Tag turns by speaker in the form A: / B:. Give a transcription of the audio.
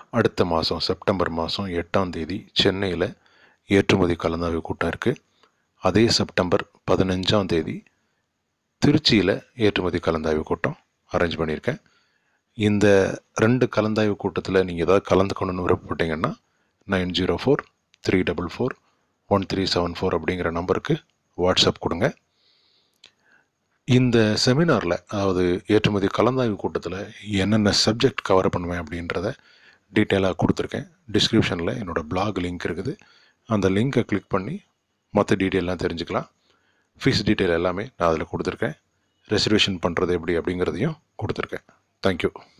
A: அடுத்த மாதம் செப்டம்பர் மாதம் 8ஆம் தேதி சென்னையில் ஏற்றுமதி கலந்தாய்வு கூட்டம் இருக்குது. அதே செப்டம்பர் 15ஆம் தேதி திருச்சியில் ஏற்றுமதி கலந்தாய்வு கூட்டம் அரேஞ்ச் பண்ணியிருக்கேன். இந்த 2 கலந்தாய்வு கூட்டத்தில் நீங்கள் ஏதாவது கலந்துக்கணுன்னு விருப்பப்பட்டீங்கன்னா 9043441374 அப்படிங்கிற நம்பருக்கு வாட்ஸ்அப் கொடுங்க. இந்த செமினாரில், அதாவது ஏற்றுமதி கலந்தாய்வு கூட்டத்தில் என்னென்ன சப்ஜெக்ட் கவர் பண்ணுவேன் அப்படின்றத டீட்டெயிலாக கொடுத்துருக்கேன். டிஸ்கிரிப்ஷனில் என்னோடய blog லிங்க் இருக்குது. அந்த லிங்கை கிளிக் பண்ணி மற்ற டீட்டெயிலாம் தெரிஞ்சுக்கலாம். ஃபீஸ் டீட்டெயில் எல்லாமே நான் அதில் கொடுத்துருக்கேன். ரெசர்வேஷன் பண்ணுறது எப்படி அப்படிங்கிறதையும் கொடுத்துருக்கேன். தேங்க்யூ.